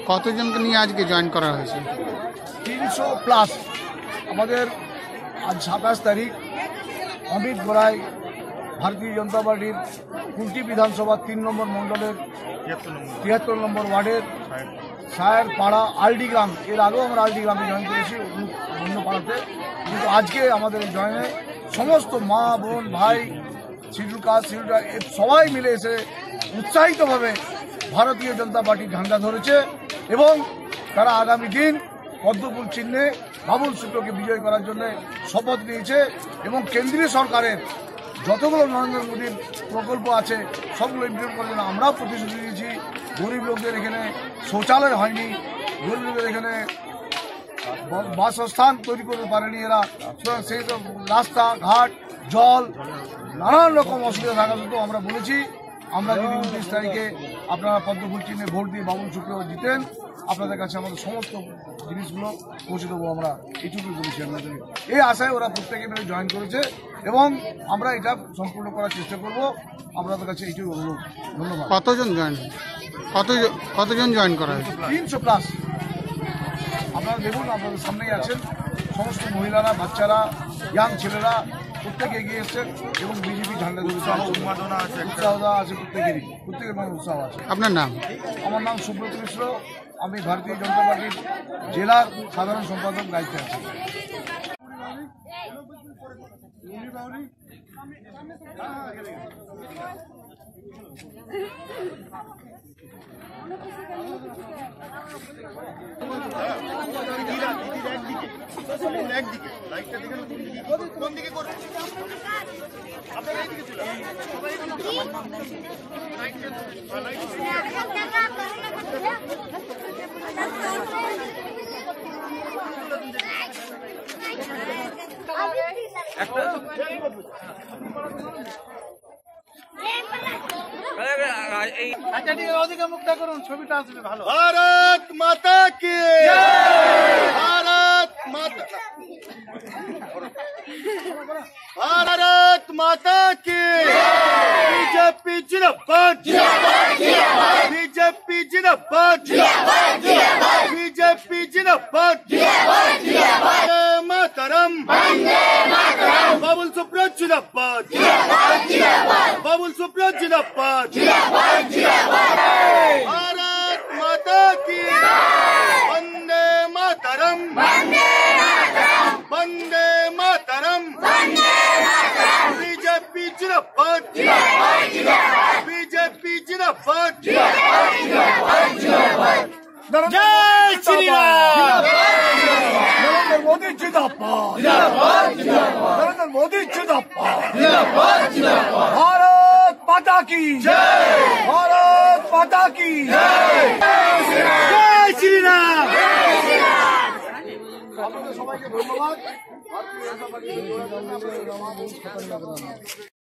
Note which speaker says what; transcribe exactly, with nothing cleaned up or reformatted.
Speaker 1: কতজনকে নিয়ে আজকে জয়েন করা হয়েছে?
Speaker 2: তিনশো প্লাস। আমাদের আজ সাতাশ তারিখ অমিত গোড়াই ভারতীয় জনতা পার্টির কুলটি বিধানসভার তিন নম্বর মণ্ডলের তিয়াত্তর নম্বর ওয়ার্ডের সায়ের পাড়া আলডি গ্রাম, এর আগেও আমরা আলডি গ্রামে জয়েন করেছি অন্য পাড়াতে, কিন্তু আজকে আমাদের এই জয়েনে সমস্ত মা বোন ভাই শিডিউল কাস্ট শিডিউল সবাই মিলে এসে উৎসাহিতভাবে ভারতীয় জনতা পার্টির ঝান্ডা ধরেছে এবং তারা আগামী দিন পদ্মফুল চিহ্নে বাবুল শুক্লকে বিজয় করার জন্য শপথ নিয়েছে এবং কেন্দ্রীয় সরকারের যতগুলো নরেন্দ্র মোদীর প্রকল্প আছে সবগুলো ইমপ্লিমেন্ট করার জন্য আমরাও প্রতিশ্রুতি দিয়েছি। গরিব লোকদের এখানে শৌচালয় হয়নি, গরিব লোকদের এখানে বাসস্থান তৈরি করতে পারেনি এরা, সেই সব রাস্তাঘাট জল নানান রকম অসুবিধা থাকা সত্ত্বেও আমরা বলেছি আমরা যদি উনত্রিশ তারিখে আপনারা পদ্মফুল চিহ্নে ভোট দিয়ে বাবুল শুক্ল জিতেন আপনাদের কাছে আমাদের সমস্ত জিনিসগুলো পৌঁছে দেবো, আমরা এইটুকুই বলেছি আপনাদের। এই আশায় ওরা প্রত্যেকে মিলে জয়েন করেছে এবং আমরা এটা সম্পূর্ণ করার চেষ্টা করব। আপনাদের কাছে এইটুকু অনুরোধ। ধন্যবাদ।
Speaker 1: কতজন জয়েন কতজন কতজন জয়েন করা হয়েছে?
Speaker 2: তিনশো প্লাস। আপনারা দেখুন, আপনাদের সামনেই আছেন, সমস্ত মহিলারা, বাচ্চারা, ইয়াং ছেলেরা প্রত্যেকে এগিয়ে এসছেন এবং বিজেপি ঝান্ডা ধরেছে, উন্মাদনা আছে, উৎসাহ আছে, প্রত্যেকেরই প্রত্যেকের মনে উৎসাহ আছে।
Speaker 1: আপনার নাম?
Speaker 2: আমার নাম সুব্রত মিশ্র, আমি ভারতীয় জনতা পার্টির জেলার সাধারণ সম্পাদক দায়িত্বে আছি।
Speaker 3: भारत माता की भारत माता भारत माता की बीजेपी जिंदाबाद बीजेपी जिंदाबाद बीजेपी जिंदाबाद वंदे मातरम बाबुल सुप्रियो जिंदाबाद बाबुल सुप्रियो जिंदाबाद भारत माता की वंदे मातरम वंदे मातरम बीजेपी जिंदाबाद बीजेपी जिंदाबाद जय श्री राम।
Speaker 2: नरेंद्र मोदी जिंदाबाद, नरेंद्र मोदी जिंदाबाद, भारत माता की जय, भारत माता की जय,
Speaker 3: जय श्री राम।
Speaker 2: আপনাদের সবাইকে ধন্যবাদ।